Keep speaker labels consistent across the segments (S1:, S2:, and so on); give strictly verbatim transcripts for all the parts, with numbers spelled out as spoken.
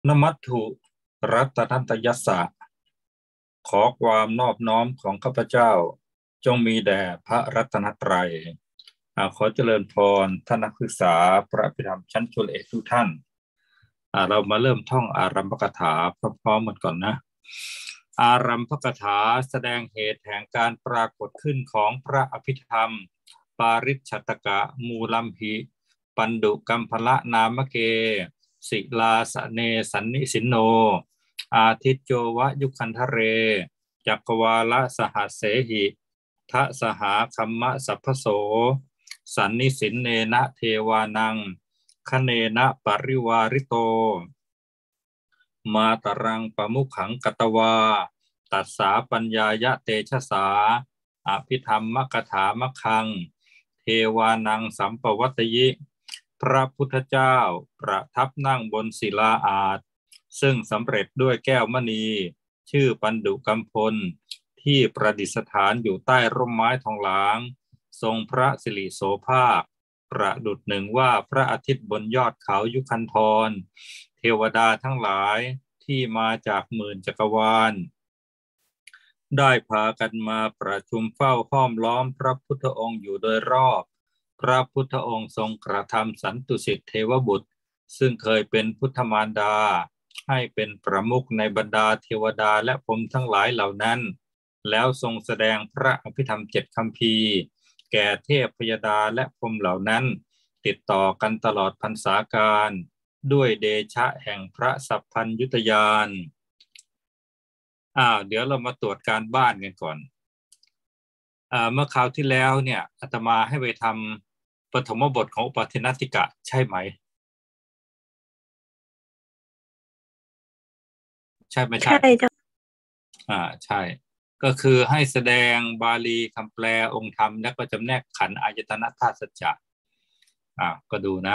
S1: นมัตถุรัตนัตยัสสะขอความนอบน้อมของข้าพเจ้าจงมีแด่พระรัตนตรัยอ่าขอเจริญพรท่านนักศึกษาพระพิธรรมชั้นจุลเอกทุกท่านอ่าเรามาเริ่มท่องอารัมภกถาพร้อมๆกันก่อนนะอารัมภกถาแสดงเหตุแห่งการปรากฏขึ้นของพระอภิธรรมปาริชตกะมูลัมหิปันดุกัมพละนามเกศิลาสเนสันนิสินโนอาทิตโจวะยุคันทะเรจักวาลสหัสเสหิทะสหาคัมมะสัพพโสสันนิสินเนนะเทวานังคเนนะปริวาริโตมาตรังปมุขังกตวาตัสสาปัญญายะเตชะสาอภิธรรมมกถามคังเทวานังสัมปวัตยิพระพุทธเจ้าประทับนั่งบนศิลาอาสน์ซึ่งสำเร็จด้วยแก้วมณีชื่อปันดุกัมพลที่ประดิษฐานอยู่ใต้ร่มไม้ทองหลางทรงพระสิริโสภาคประดุจหนึ่งว่าพระอาทิตย์บนยอดเขายุคันธรเทวดาทั้งหลายที่มาจากหมื่นจักรวาลได้พากันมาประชุมเฝ้าห้อมล้อมพระพุทธองค์อยู่โดยรอบพระพุทธองค์ทรงกระทำสันตุสิทธิเทวบุตรซึ่งเคยเป็นพุทธมารดาให้เป็นประมุขในบรรดาเทวดาและพรหมทั้งหลายเหล่านั้นแล้วทรงแสดงพระอภิธรรมเจ็ดคัมภีร์แก่เทพพยดาและพรหมเหล่านั้นติดต่อกันตลอดพรรษาการด้วยเดชะแห่งพระสัพพัญญุตญาณอ้าวเดี๋ยวเรามาตรวจการบ้านกันก่อนอ่าเมื่อคราวที่แล้วเนี่ยอาตมาให้ไปทำปฐมบทของอุปาทินติกะใช่ไหมใช่ไม่ใช่
S2: ใช่เจ้า
S1: อ่าใช่ก็คือให้แสดงบาลีคำแปลองค์ธรรมและก็จำแนกขันธ์อายตนะธาตุสัจจะอ่าก็ดูนะ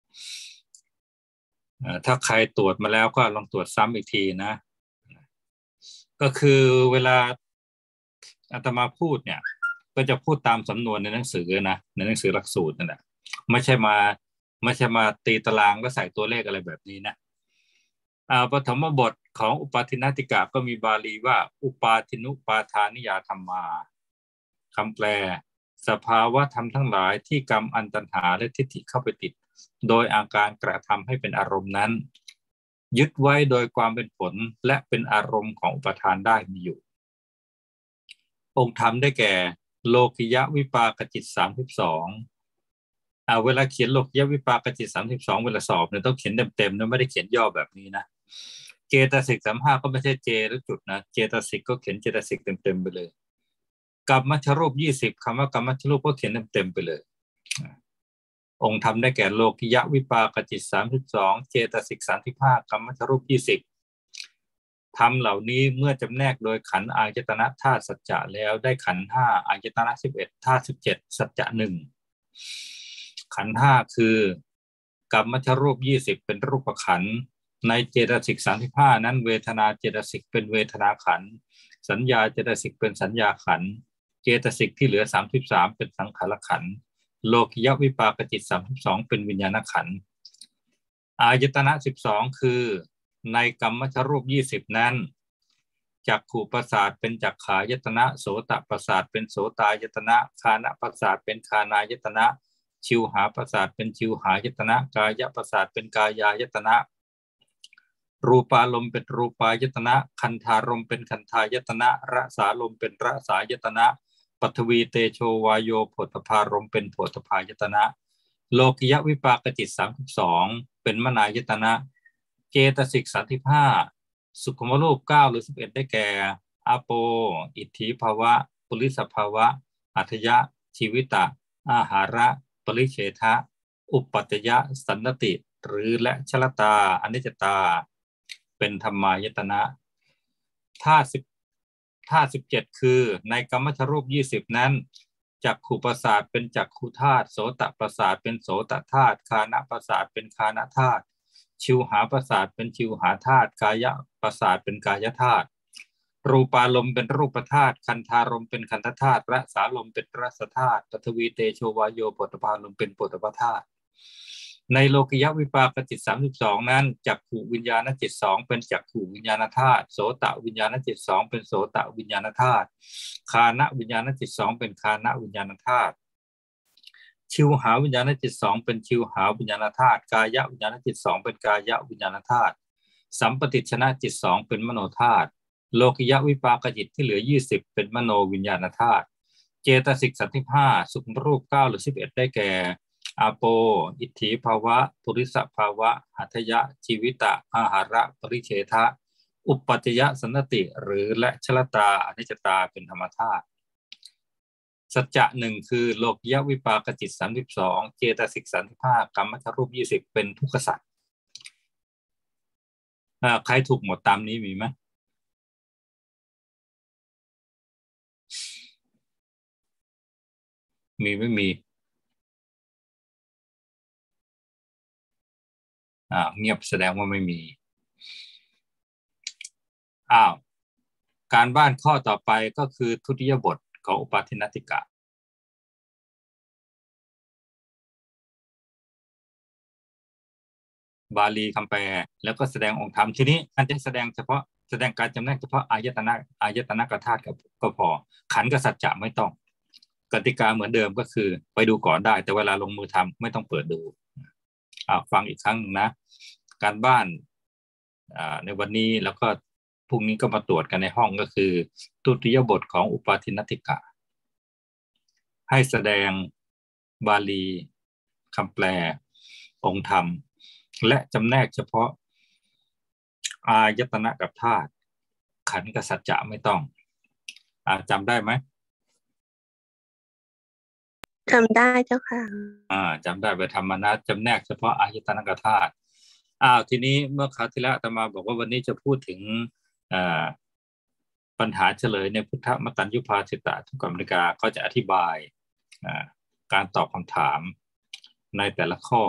S1: อ่าถ้าใครตรวจมาแล้วก็ลองตรวจซ้ำอีกทีนะก็คือเวลาอาตมาพูดเนี่ยก็จะพูดตามสำนวนในหนังสือนะในหนังสือหลักสูตรนั่นแหละไม่ใช่มาไม่ใช่มาตีตารางแล้วใส่ตัวเลขอะไรแบบนี้นะอ่าปฐมบทของอุปาทินติกะก็มีบาลีว่าอุปาทินุปาทานิยาธรรมาคำแปลสภาวะธรรมทั้งหลายที่กรรมอันตัณหาและทิฏฐิเข้าไปติดโดยอาการกระทำให้เป็นอารมณ์นั้นยึดไว้โดยความเป็นผลและเป็นอารมณ์ของอุปทานได้มีอยู่องค์ธรรมได้แก่โลกิยะวิปากจิตสามสิบสองอ่าเวลาเขียนโลกิยะวิปากจิตสามสิบสองเวลาสอบเนี่ยต้องเขียนเต็มๆนะไม่ได้เขียนย่อแบบนี้นะเจตสิกสามห้าก็ไม่ใช่เจหรือจุดนะเจตสิกก็เขียนเจตสิกเต็มๆไปเลยกรรมมัชรูปยี่สิบคำว่ากรรมมัชรูปก็เขียนเต็มๆไปเลยองค์ธรรมได้แก่โลกิยะวิปากจิตสามสิบสองเจตสิกสามสิบห้ากรรมมัชรูปยี่สิบธรรมเหล่านี้เมื่อจำแนกโดยขันธ์อายตนะธาตุสัจจะแล้วได้ขันธ์ห้าอายตนะสิบเอ็ดธาตุสิบเจ็ดสัจจะหนึ่งขันธ์ห้าคือกรรมมัชรูปยี่สิบเป็นรูปขันธ์ในเจตสิกสามสิบห้านั้นเวทนาเจตสิกเป็นเวทนาขันธ์สัญญาเจตสิกเป็นสัญญาขันธ์เจตสิกที่เหลือสามสิบสามเป็นสังขารขันธ์โลกิยวิปากจิตสามสิบสองเป็นวิญญาณขันธ์อายตนะสิบสองคือในกรรมมัชรูปยี่สิบนั้นจักขุประสาทเป็นจักขายตนะโสตประสาทเป็นโสตายตนะคานะประสาทเป็นคานายตนะชิวหาประสาทเป็นชิวหายตนะกายประสาทเป็นกายายตนะรูปารมณ์เป็นรูปายตนะคันธารมณ์เป็นคันธายตนะรสารมณ์เป็นรสายตนะปัทวีเตโชวายโยโผฏฐารมณ์เป็นโผฏฐายตนะโลกิยวิปากจิตสามสิบสองเป็นมนายตนะเจตสิกสามสิบห้าสุขมรูปเก้าหรือสิบเอ็ดได้แก่อาโปอิทธิภาวะปุริสภาวะอัตยะชีวิตะอาหาระปริเฉทะอุปปัตยะสันนติหรือและชลตาอนิจจตาเป็นธรรมายตนะธาตุสิบธาตุสิบเจ็ดคือในกรรมชรูปยี่สิบนั้นจักขุประสาทเป็นจักขุธาตุโสตประสาทเป็นโสตธาตุคานะประสาทเป็นคานธาตุชิวหาประสาทเป็นชิวหาธาตุกายประสาทเป็นกายธาตุรูปารมณ์เป็นรูปธาตุคันธารมณ์เป็นคันธธาตุรสารมณ์เป็นรสธาตุปฐวีเตโชวายโยโผฏฐารมณ์เป็นโผฏฐธาตุในโลกิยวิปากจิตสามสิบสองนั้นจักขุวิญญาณจิตสองเป็นจักขุวิญญาณธาตุโสตวิญญาณจิตสองเป็นโสตวิญญาณธาตุคานะวิญญาณจิตสองเป็นคานะวิญญาณธาตุชิวหาวิญญาณจิตสองเป็นชิวหาวิญญาณธาตุกายวิญญาณจิตสองเป็นกายวิญญาณธาตุสัมปติชนะจิตสองเป็นมโนธาตุโลกิยวิปากจิตที่เหลือยี่สิบเป็นมโนวิญญาณธาตุเจตสิกสามสิบห้าสุขรูปเก้าหรือสิบเอ็ดได้แก่อาโปอิทธิภาวะปุริสภาวะหัตถยะชีวิตะอาหาระปริเฉทะอุปปัจจยสันนติหรือและชลตาอนิจจตาเป็นธรรมธาตุสัจจะหนึ่งคือโลกิยวิปากจิตสามสิบสองเจตสิกสามสิบห้ากรรมชรูปยี่สิบเป็นทุกขสัจใครถูกหมดตามนี้มีไหมมีไม่มีอ่าเงียบแสดงว่าไม่มีอ้าวการบ้านข้อต่อไปก็คือทุติยบทของอุปาทินติกะบาลีคำแปลแล้วก็แสดงองค์ธรรมทีนี้อันจะแสดงเฉพาะแสดงการจำแนกเฉพาะอายตนะอายตนะกธาตุก็พอขันธ์กับสัจจะไม่ต้องกติกาเหมือนเดิมก็คือไปดูก่อนได้แต่เวลาลงมือทำไม่ต้องเปิดดูอ่าฟังอีกครั้งนะการบ้านอ่าในวันนี้แล้วก็พรุ่งนี้ก็มาตรวจกันในห้องก็คือทุติยบทของอุปาทินติกะให้แสดงบาลีคำแปลองค์ธรรมและจำแนกเฉพาะอายตนะกับธาตุขันธ์กับสัจจะไม่ต้องอ่าจำได้ไหม
S2: จำได้เจ้าค่ะ
S1: อ่าจำได้ไปทำมานะจำแนกเฉพาะอายตนะกับธาตุอ้าวทีนี้เมื่อคราวที่แล้วอาตมาบอกว่าวันนี้จะพูดถึงอ่าปัญหาเฉลยในพุทธมตัญญูภาสิตะทุกกรรมนิกาก็จะอธิบายการตอบคำถามในแต่ละข้อ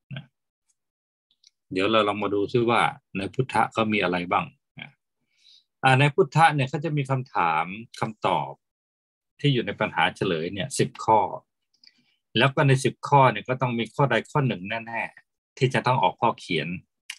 S1: เดี๋ยวเราลองมาดูซิว่าในพุทธะเขามีอะไรบ้างในพุทธะเนี่ยเขาจะมีคำถามคำตอบที่อยู่ในปัญหาเฉลยเนี่ยสิบข้อแล้วก็ในสิบข้อเนี่ยก็ต้องมีข้อใดข้อหนึ่งแน่ๆที่จะต้องออกข้อเขียน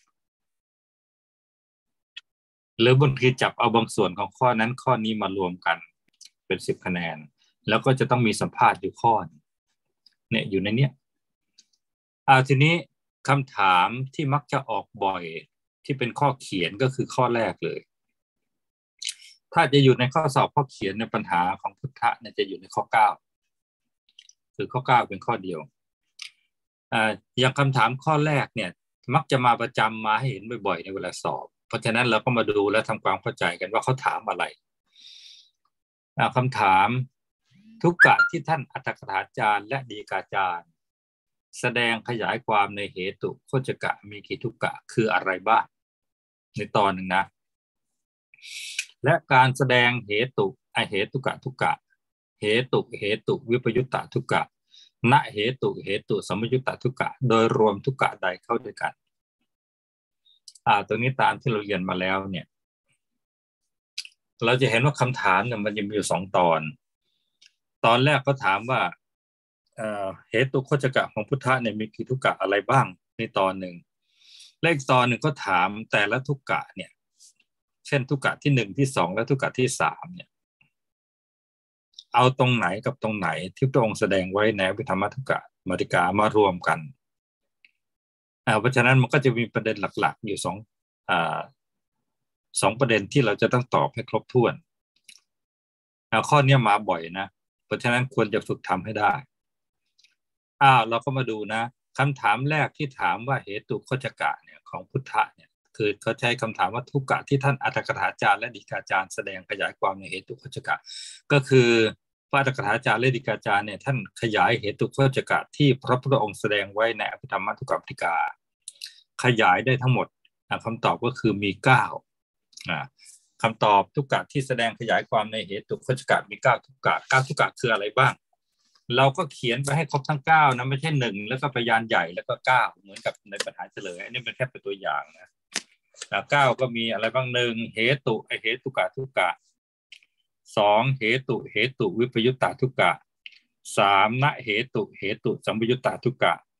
S1: หรือบางทีจับเอาบางส่วนของข้อนั้นข้อนี้มารวมกันเป็นสิบคะแนนแล้วก็จะต้องมีสัมภาษณ์อยู่ข้อเนี่ยอยู่ในเนี้ยอ่าทีนี้คำถามที่มักจะออกบ่อยที่เป็นข้อเขียนก็คือข้อแรกเลยถ้าจะอยู่ในข้อสอบข้อเขียนในปัญหาของพุทธะเนี่ยจะอยู่ในข้อเก้าคือข้อเก้าเป็นข้อเดียวอ่าอย่างคำถามข้อแรกเนี่ยมักจะมาประจำมาให้เห็นบ่อยๆในเวลาสอบเพราะฉะนั้นเราก็มาดูและทำความเข้าใจกันว่าเขาถามอะไรคำถามทุกกะที่ท่านอัตถกถาจารย์และดีกาจารย์แสดงขยายความในเหตุโคจกะมีกี่ทุกกะคืออะไรบ้างในตอนหนึ่งนะและการแสดงเหตุอเหตุกะทุกกะเหตุเหตุวิปยุตตะทุกกะณเหตุเหตุสมยุตตะทุกกะโดยรวมทุกกะใดเข้าด้วยกันอ่าตรงนี้ตามที่เราเรียนมาแล้วเนี่ยเราจะเห็นว่าคำถามเนี่ยมันจะมีอยู่สองตอนตอนแรกก็ถามว่าเอ่อเหตุโคจกะของพุทธะเนี่ยมีกี่ทุกกะอะไรบ้างในตอนหนึ่งเลขตอนหนึ่งก็ถามแต่ละทุกกะเนี่ยเช่นทุกกะที่หนึ่งที่สองและทุกกะที่สามเนี่ยเอาตรงไหนกับตรงไหนที่พระองค์แสดงไว้ในวิธรรมทุกกะมาติกามารวมกันอ่าเพราะฉะนั้นมันก็จะมีประเด็นหลักๆอยู่สองอ่าสองประเด็นที่เราจะต้องตอบให้ครบถ้วนอ่าข้อนี้มาบ่อยนะเพราะฉะนั้นควรจะฝึกทำให้ได้อ้าวเราก็มาดูนะคำถามแรกที่ถามว่าเหตุโคจกะเนี่ยของพุทธะเนี่ยคือเขาใช้คำถามว่าทุกกะที่ท่านอัตถกถาจารย์และฎีกาจารย์แสดงขยายความในเหตุโคจกะก็คือพระอัตถกถาจารย์และฎีกาจารย์เนี่ยท่านขยายเหตุโคจกะที่พระพุทธองค์แสดงไว้ในอภิธรรมทุกกรรมติกาขยายได้ทั้งหมดคำตอบก็คือมีเก้าคำตอบทุกกะที่แสดงขยายความในเหตุโคจกะมีเก้าทุกกะเก้าทุกกะคืออะไรบ้างเราก็เขียนไปให้ครบทั้งเก้านะไม่ใช่หนึ่งแล้วก็พยานใหญ่แล้วก็เก้าเหมือนกับในปัญหาเฉลยอันนี้เป็นแค่เป็นตัวอย่างนะเก้าก็มีอะไรบ้างหนึ่งเหตุไอเหตุกะทุกกะสองเหตุเหตุวิปยุตตาทุกกะสามณเหตุเหตุสัมปยุตตาทุกกะ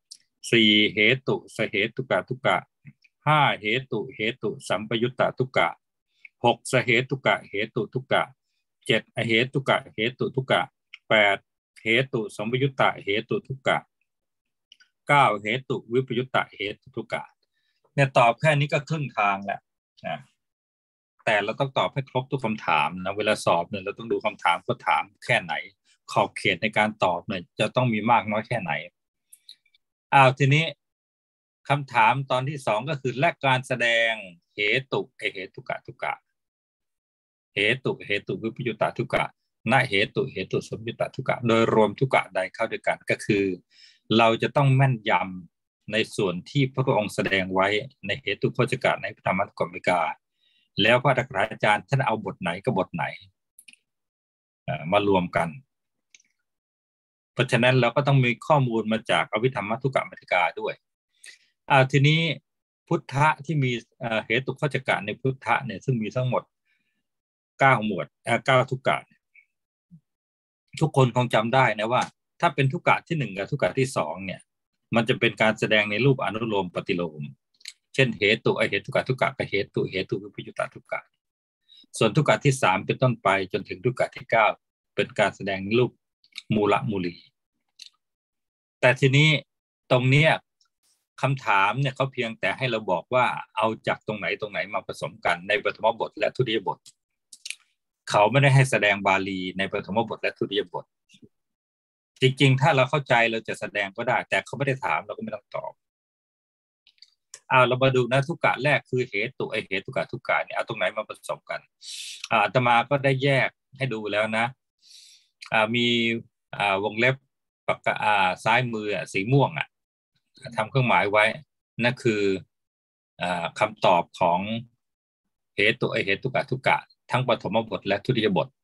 S1: สี่เหตุสเหตุกะทุกะห้าเหตุเหตุสัมปยุตตทุกะหกสเหตุกะเหตุทุกะเจ็ดอเหตุกะเหตุทุกะแปดเหตุสัมปยุตตเหตุทุกะเก้าเหตุวิปยุตตเหตุทุกะเนี่ยตอบแค่นี้ก็ครึ่งทางแล้วนะแต่เราต้องตอบให้ครบทุกคำถามนะเวลาสอบเนี่ยเราต้องดูคำถามก็ถามแค่ไหนขอบเขตในการตอบเนี่ยจะต้องมีมากน้อยแค่ไหนอ้าวทีนี้คำถามตอนที่สองก็คือและการแสดงเหตุไอเหตุกะทุกะเหตุเหตุวิปยุตตทุกะณเหตุเหตุสมยุตตทุกะโดยรวมทุกะใดเข้าด้วยกันก็คือเราจะต้องแม่นยำในส่วนที่พระองค์แสดงไว้ในเหตุโคจกะในพระธรรมกมิกาแล้วพระอัฏฐอาจารย์ท่านเอาบทไหนกับบทไหนมารวมกันเพราะฉะนั้นเราก็ต้องมีข้อมูลมาจากอภิธรรมทุกกมัทธิกาด้วยอ่าทีนี้พุทธะที่มีเหตุโคจกะในพุทธะเนี่ยซึ่งมีทั้งหมดเก้าหมวดเอ่อเก้าทุกกะทุกคนคงจำได้นะว่าถ้าเป็นทุกกะที่หนึ่งกับทุกกะที่สองเนี่ยมันจะเป็นการแสดงในรูปอนุโลมปฏิโลมเช่นเหตุไอเหตุกะทุกกะกับเหตุเหตุวิปยุตตทุกกะส่วนทุกกะที่สามเป็นต้นไปจนถึงทุกกะที่เก้าเป็นการแสดงรูปมูลมูลีแต่ทีนี้ตรงเนี้ยคำถามเนี่ยเขาเพียงแต่ให้เราบอกว่าเอาจากตรงไหนตรงไหนมาผสมกันในปฐมบทและทุติยบทเขาไม่ได้ให้แสดงบาลีในปฐมบทและทุติยบทจริงๆถ้าเราเข้าใจเราจะแสดงก็ได้แต่เขาไม่ได้ถามเราก็ไม่ต้องตอบเอาเรามาดูนะทุกกะแรกคือเหตุไอเหตุกะทุกกะเนี่ยเอาตรงไหนมาผสมกันอาตมาก็ได้แยกให้ดูแล้วนะมีวงเล็บปากกาซ้ายมือสีม่วงอ่ะทำเครื่องหมายไว้นั่นคือคำตอบของเหตุไอเหตุกะทุกกะทั้งปฐมบทและทุติยบท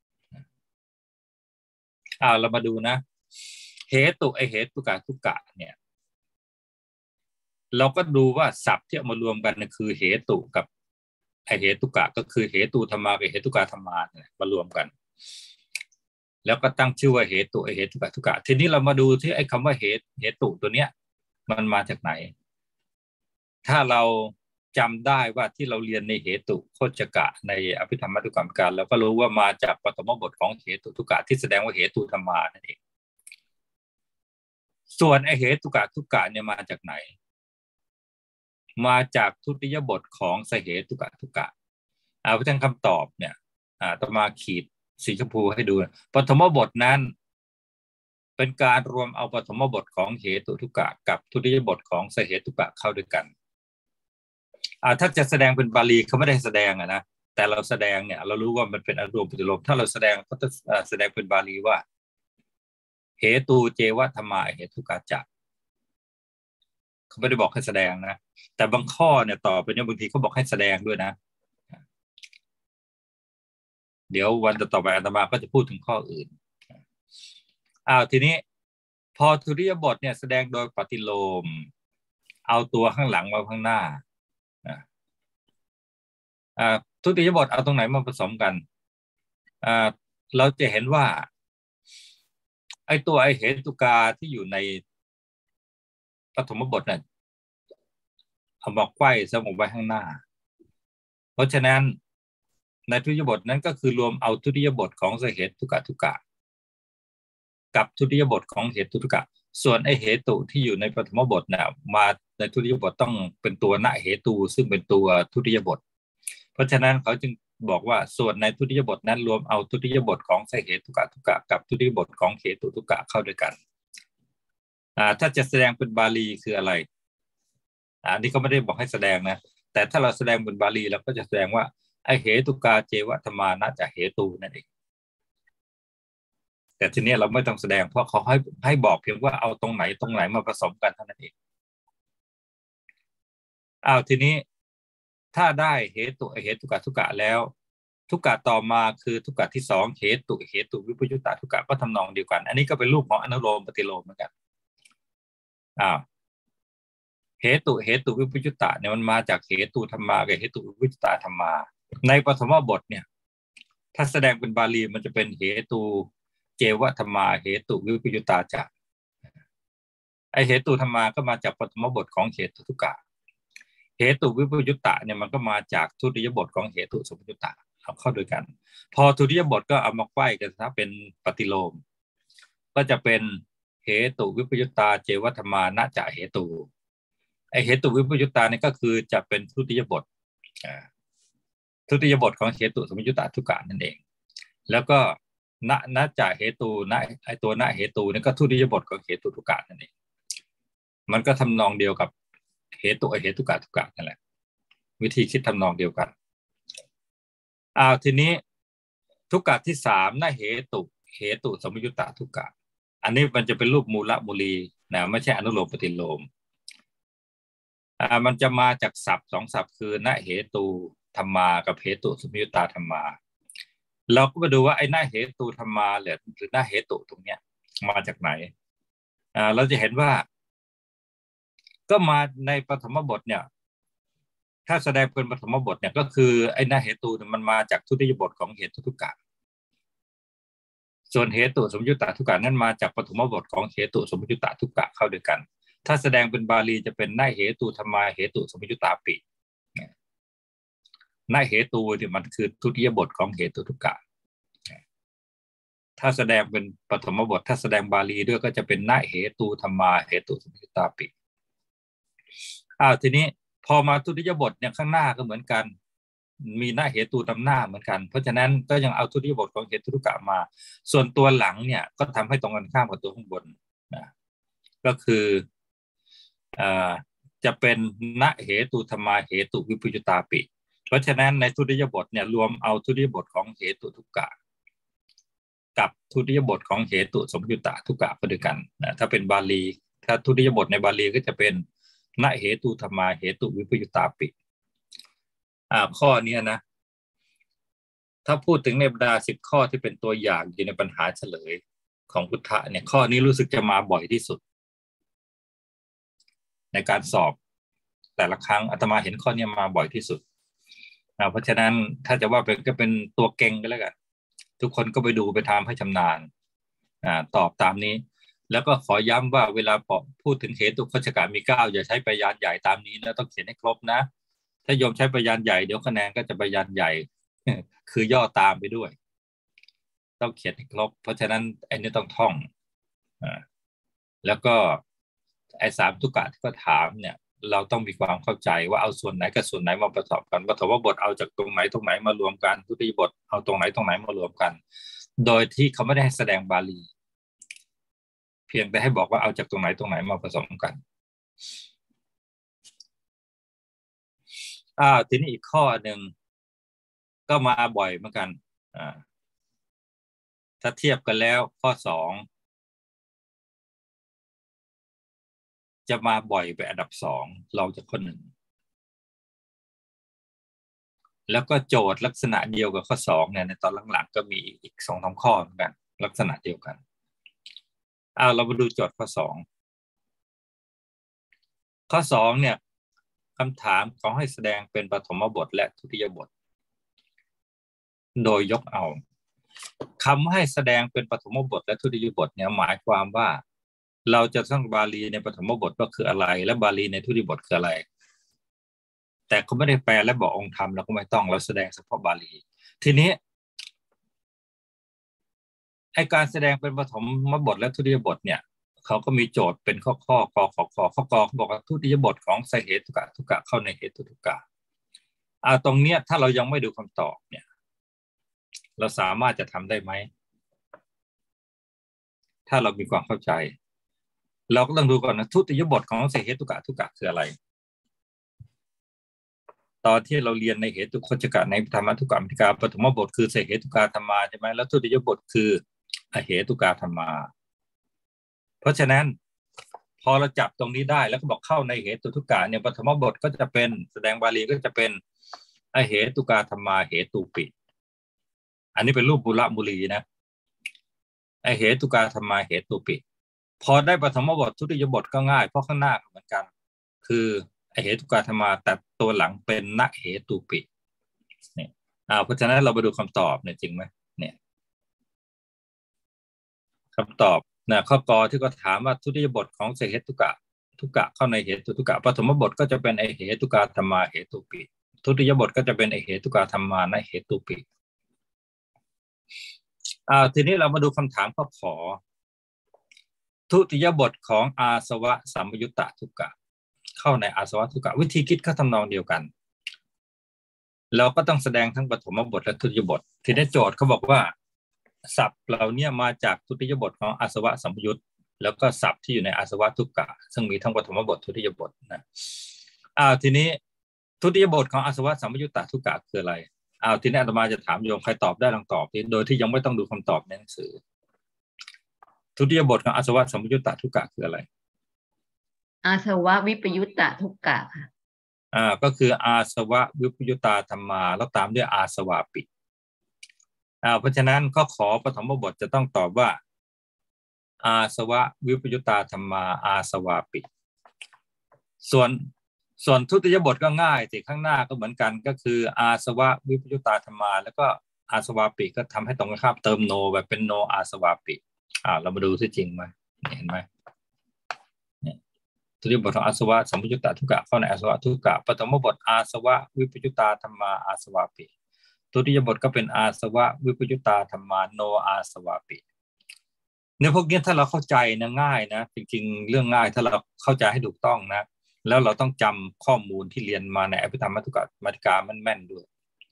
S1: อ่าเรามาดูนะเหตุไอเหตุกะทุกกะเนี่ยเราก็ดูว่าศัพท์ที่เอามารวมกันนะคือเหตุกับไอเหตุกะก็คือเหตุธรรมากับเหตุกะธรรมาเนี่ยมารวมกันแล้วก็ตั้งชื่อว่าเหตุไอเหตุกะทุกกะทีนี้เรามาดูที่ไอ้คำว่าเหตุเหตุตัวเนี้ยมันมาจากไหนถ้าเราจำได้ว่าที่เราเรียนในเหตุโคจกะในอภิธรรมมัทธิกรรมการเราก็รู้ว่ามาจากปฐมบทของเหตุทุกกะที่แสดงว่าเหตุธรรมานั่นเองส่วนไอเหตุกะทุกกะเนี่ยมาจากไหนมาจากทุติยบทของสเหตุกะทุกกะเอาเพราะฉะนั้นคำตอบเนี่ยอ่าต่อมาขีดสีชมพูให้ดูปฐมบทนั้นเป็นการรวมเอาปฐมบทของเหตุทุกกะกับทุติยบทของสเหตุกะเข้าด้วยกันอ่าถ้าจะแสดงเป็นบาลีเขาไม่ได้แสดงอะนะแต่เราแสดงเนี่ยเรารู้ว่ามันเป็นอนุโลมปฏิโลมถ้าเราแสดงเขาจะแสดงเป็นบาลีว่าเหตุเจวะธรรมาเหตุกะจักเขาไม่ได้บอกให้แสดงนะแต่บางข้อเนี่ยต่อไปเนี่ยบางทีเขาบอกให้แสดงด้วยนะเดี๋ยววันต่อไปอาตมาก็จะพูดถึงข้ออื่นอ้าวทีนี้พอทุติยบทเนี่ยแสดงโดยปฏิโลมเอาตัวข้างหลังมาข้างหน้าอ่าทุติยบทเอาตรงไหนมาผสมกันอ่าเราจะเห็นว่าไอ้ตัวไอเหตุกาที่อยู่ในปฐมบทเนี่ยเอามาไขว้สมมติไว้ข้างหน้าเพราะฉะนั้นในทุติยบทนั้นก็คือรวมเอาทุติยบทของสเหตุกะทุกกะกับทุติยบทของเหตุทุกกะส่วนไอเหตุที่อยู่ในปฐมบทเนี่ยมาในทุติยบทต้องเป็นตัวณเหตุซึ่งเป็นตัวทุติยบทเพราะฉะนั้นเขาจึงบอกว่าส่วนในทุติยบทนั้นรวมเอาทุติยบทของสเหตุกะทุกกะกับทุติยบทของเหตุทุกกะเข้าด้วยกันอ่าถ้าจะแสดงเป็นบาลีคืออะไรอ่านี่ก็ไม่ได้บอกให้แสดงนะแต่ถ้าเราแสดงเป็นบาลีเราก็จะแสดงว่าไอเหตุกาเจวะธรรมานะจากเหตุนั่นเองแต่ทีนี้เราไม่ต้องแสดงเพราะเขาให้ให้บอกเพียงว่าเอาตรงไหนตรงไหนมาผสมกันเท่านั้นเองอ้าวทีนี้ถ้าได้เหตุเหตุกะทุกกะแล้วทุกกะต่อมาคือทุกกะที่สองเหตุเหตุวิปยุตตทุกกะก็ทำนองเดียวกันอันนี้ก็เป็นรูปของอนุโลมปฏิโลมเหมือนกันอ้าวเหตุเหตุวิปยุตตเนี่ยมันมาจากเหตุธรรมากับเหตุวิปยุตตธรรมาในปฐมบทเนี่ยถ้าแสดงเป็นบาลีมันจะเป็นเหตุเจวะธรรมาเหตุวิปยุตตาจักไอเหตุธรรมาก็มาจากปฐมบทของเหตุทุกกะเหตุวิปยุตตะเนี่ยมันก็มาจากทุติยบทของเหตุสมุปยุตตะเอาเข้าด้วยกันพอทุติยบทก็เอามาไขว้กันถ้าเป็นปฏิโลมก็จะเป็นเหตุวิปยุตตาเจวธรรมานะจะเหตุไอเหตุวิปยุตตานี่ก็คือจะเป็นทุติยบททุติยบทของเหตุสมุปยุตตะทุกกะนั่นเองแล้วก็ณณจะเหตุณไอตัวณเหตุนี่ก็ทุติยบทของเหตุทุกกะนั่นเองมันก็ทำนองเดียวกับเหตุไอเหตุทุกกะทุกกะนั่นแหละวิธีคิดทำนองเดียวกันอ้าวทีนี้ทุกกะที่สามณเหตุเหตุสมุปยุตตะทุกกะอันนี้มันจะเป็นรูปมูลมูลีนะไม่ใช่อนุโลมปฏิโลมอ่ามันจะมาจากศัพท์สองศัพท์คือณเหตุธรรมากับเหตุสมุปยุตตาธรรมาเราก็มาดูว่าไอ้ณเหตุธรรมาหรือหรือณเหตุตรงเนี้ยมาจากไหนอ่าเราจะเห็นว่าก็มาในปฐมบทเนี่ยถ้าแสดงเป็นปฐมบทเนี่ยก็คือไอ้ณเหตุมันมาจากทุติยบทของเหตุทุกกะส่วนเหตุสมุปยุตตะทุกกะนั้นมาจากปฐมบทของเหตุสมุปยุตตะทุกกะเข้าด้วยกันถ้าแสดงเป็นบาลีจะเป็นณเหตุธรรมาเหตุสมุปยุตตาปิณเหตุเนี่ยมันคือทุติยบทของเหตุทุกกะถ้าแสดงเป็นปฐมบทถ้าแสดงบาลีด้วยก็จะเป็นณเหตุธรรมาเหตุสมุปยุตตาปิอ้าวทีนี้พอมาทุติยบทเนี่ยข้างหน้าก็เหมือนกันมีณเหตุนำหน้าเหมือนกันเพราะฉะนั้นก็ยังเอาทุติยบทของเหตุทุกกะมาส่วนตัวหลังเนี่ยก็ทำให้ตรงกันข้ามกับตัวข้างบนนะก็คืออ่าจะเป็นณเหตุธรรมาเหตุวิปยุตตาปิเพราะฉะนั้นในทุติยบทเนี่ยรวมเอาทุติยบทของเหตุทุกกะกับทุติยบทของเหตุสมุปยุตตะทุกกะไปด้วยกันนะถ้าเป็นบาลีถ้าทุติยบทในบาลีก็จะเป็นณเหตุธรรมาเหตุวิปยุตตาปิอ่าข้อนี้นะถ้าพูดถึงในบรรดาสิบข้อที่เป็นตัวอย่างอยู่ในปัญหาเฉลยของพุทธะเนี่ยข้อนี้รู้สึกจะมาบ่อยที่สุดในการสอบแต่ละครั้งอาตมาเห็นข้อนี้มาบ่อยที่สุดอ่าเพราะฉะนั้นถ้าจะว่าเป็นก็เป็นตัวเก่งก็แล้วกันทุกคนก็ไปดูไปทำให้ชำนาญอ่าตอบตามนี้แล้วก็ขอย้ำว่าเวลาพูดถึงเหตุโคชกะมีเก้าอย่าใช้พยานใหญ่ตามนี้นะต้องเขียนให้ครบนะถ้าโยมใช้พยานใหญ่เดี๋ยวคะแนนก็จะพยานใหญ่คือย่อตามไปด้วยต้องเขียนให้ครบเพราะฉะนั้นไอ้นี่ต้องท่องอ่าแล้วก็ไอ้สามทุกกะที่ก็ถามเนี่ยเราต้องมีความเข้าใจว่าเอาส่วนไหนกับส่วนไหนมาประกอบกันปฐมบทเอาจากตรงไหนตรงไหนมารวมกันทุติยบทเอาตรงไหนตรงไหนมารวมกันโดยที่เขาไม่ได้ให้แสดงบาลีเพียงแต่ให้บอกว่าเอาจากตรงไหนตรงไหนมาผสมกันอ่าทีนี้อีกข้อหนึ่งก็มาบ่อยเหมือนกันอ่าถ้าเทียบกันแล้วข้อสองจะมาบ่อยไปอันดับสองเราจะข้อหนึ่งแล้วก็โจทย์ลักษณะเดียวกับข้อสองเนี่ยในตอนหลังๆก็มีอีกสองสามข้อเหมือนกันลักษณะเดียวกันเอาเรามาดูโจทย์ข้อสองข้อสองเนี่ยคำถามขอให้แสดงเป็นปฐมบทและทุติยบทโดยยกเอาคำให้แสดงเป็นปฐมบทและทุติยบทเนี่ยหมายความว่าเราจะสร้างบาลีในปฐมบทก็คืออะไรและบาลีในทุติยบทคืออะไรแต่เขาไม่ได้แปลและบอกองค์ธรรมเราก็ไม่ต้องเราแสดงเฉพาะบาลีทีนี้ไอการแสดงเป็นปฐมบทและทุติยบทเนี่ยเขาก็มีโจทย์เป็นข้อข้อกอขอขอข้อกอเขาบอกว่าทุติยบทของใส่เหตุทุกะทุกะเข้าในเหตุทุกะอ่าตรงเนี้ยถ้าเรายังไม่ดูคำตอบเนี่ยเราสามารถจะทำได้ไหมถ้าเรามีความเข้าใจเราก็ต้องดูก่อนนะทุติยบทของใส่เหตุทุกะทุกะคืออะไรตอนที่เราเรียนในเหตุโคชกะในธรรมทุกกรรมธิกาปฐมบทคือใส่เหตุกาธรรมาใช่ไหมแล้วทุติยบทคืออเหตุกาธรรมาเพราะฉะนั้นพอเราจับตรงนี้ได้แล้วก็บอกเข้าในเหตุทุกกะเนี่ยปฐมบทก็จะเป็นแสดงบาลีก็จะเป็นอเหตุกาธรรมาเหตุปิอันนี้เป็นรูปบุระบุรีนะอเหตุกาธรรมาเหตุปิพอได้ปฐมบททุติยบทก็ง่ายเพราะข้างหน้าเหมือนกันคืออเหตุกาธรรมาแต่ตัวหลังเป็นณเหตุปิเนี่ยอ่าเพราะฉะนั้นเราไปดูคำตอบเนี่ยจริงไหมเนี่ยคำตอบนะข้อกอที่ก็ถามว่าทุติยบทของเสเหตุกะทุกะเข้าในเหตุทุกะปฐมบทก็จะเป็นไอเหตุกะธรรมาเหตุปิทุติยบทก็จะเป็นไอเหตุกะธรรมานะเหตุปิอ่าทีนี้เรามาดูคำถามข้อขอทุติยบทของอาสวะสัมปยุตตะทุกะเข้าในอาสวะทุกะวิธีคิดก็ทำนองเดียวกันเราก็ต้องแสดงทั้งปฐมบทและทุติยบททีนี้โจทย์เขาบอกว่าศัพท์เหล่านี้มาจากทุติยบทของอาสวะสัมปยุตแล้วก็ศัพท์ที่อยู่ในอาสวะทุกะซึ่งมีทั้งปฐมบททุติยบทนะอ้าวทีนี้ทุติยบทของอาสวะสัมปยุตตะทุกะคืออะไรอ้าวทีนี้อาตมาจะถามโยมใครตอบได้ลองตอบทีโดยที่ยังไม่ต้องดูคำตอบในหนังสือทุติยบทของอาสวะสัมปยุตตะทุกะคืออะไร
S3: อาสวะวิปยุตตะทุกะค่ะ
S1: อ่าก็คืออาสวะวิปยุตตาธรรมาแล้วตามด้วยอาสวาปิอ่าเพราะฉะนั้นข้อขอปฐมบทจะต้องตอบว่าอาสวะวิปยุตตาธรรมาอาสวาปิส่วนส่วนทุติยบทก็ง่ายสิข้างหน้าก็เหมือนกันก็คืออาสวะวิปยุตตาธรรมาแล้วก็อาสวาปิก็ทำให้ตรงกันข้ามเติมโนแบบเป็นโนอาสวาปิอ่าเรามาดูที่จริงไหมเห็นไหมทุติยบทของอาสวะสัมปยุตตะทุกะเข้าในอาสวะทุกะปฐมบทอาสวะวิปยุตตาธรรมาอาสวาปิทุติยบทก็เป็นอาสวะวิปยุตตาธรรมาโนอาสวาปิเนี่ยพวกนี้ถ้าเราเข้าใจนะง่ายนะจริงๆเรื่องง่ายถ้าเราเข้าใจให้ถูกต้องนะแล้วเราต้องจำข้อมูลที่เรียนมาในอภิธรรมมัทธุกะมาติกามันแม่นด้วย